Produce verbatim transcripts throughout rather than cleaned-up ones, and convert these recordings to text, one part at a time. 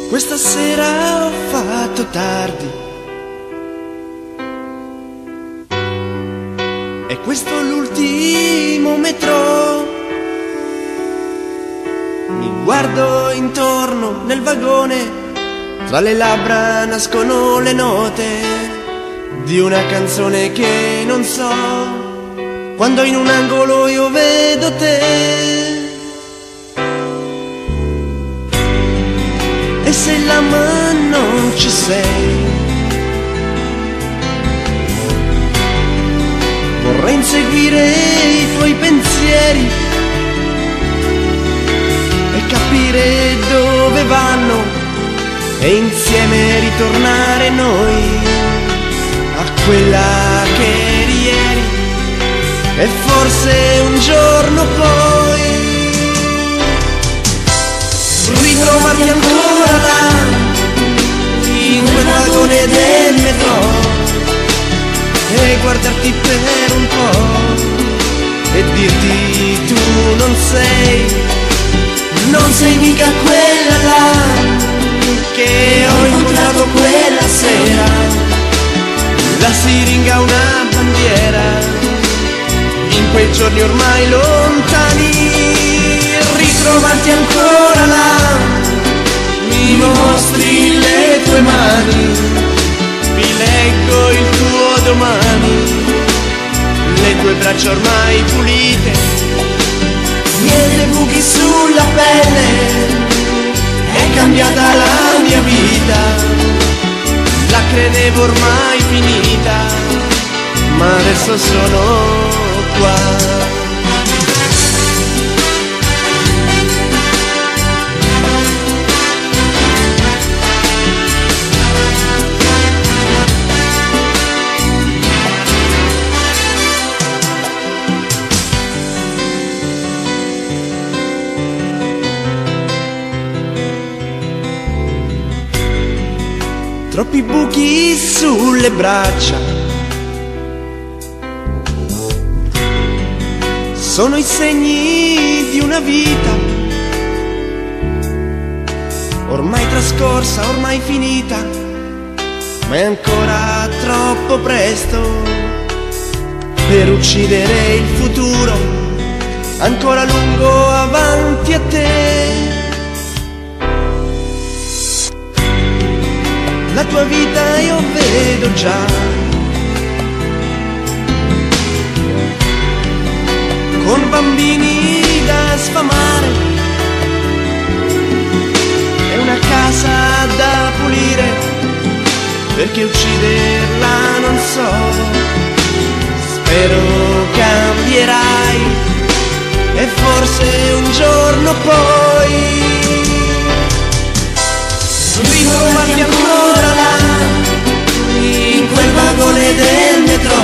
Questa sera ho fatto tardi e questo è l'ultimo metro. Mi guardo intorno nel vagone, tra le labbra nascono le note di una canzone che non so, quando in un angolo io vedo te. E se la mano non ci sei, vorrei inseguire i tuoi pensieri e capire dove vanno e insieme ritornare noi a quella che eri ieri e forse un giorno poi ritrovarti ancora là in quel vagone del metro e guardarti per un po' e dirti tu non sei, non sei mica quella là che ho incontrato quella sera. La siringa una bandiera in quei giorni ormai lontani. Ritrovarti ancora là, mi mostri le tue mani, vi leggo il tuo domani, le tue braccia ormai pulite, niente buchi sulla pelle, è cambiata la mia vita, la credevo ormai finita, ma adesso sono qua. Troppi buchi sulle braccia, sono i segni di una vita ormai trascorsa, ormai finita, ma è ancora troppo presto per uccidere il futuro, ancora lungo avanti a te. La tua vita io vedo già, con bambini da sfamare e una casa da pulire, perché ucciderla non so. Spero cambierai e forse un giorno poi ritrovarti ancora là in quel vagone del metro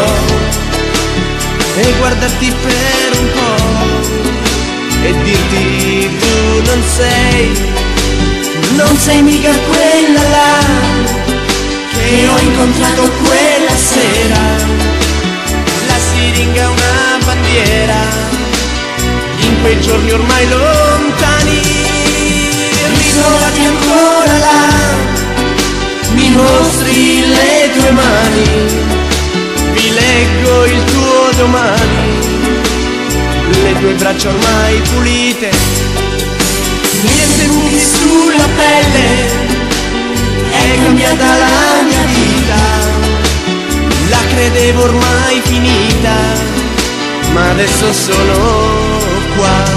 e guardarti per un po' e dirti tu non sei, non sei mica quella là che ho incontrato quella sera. La siringa una bandiera in quei giorni ormai lontani. Ritrovati ancora là, mi mostri le tue mani, vi leggo il tuo domani, le tue braccia ormai pulite, niente buchi sulla pelle, è cambiata la mia vita, la credevo ormai finita, ma adesso sono qua.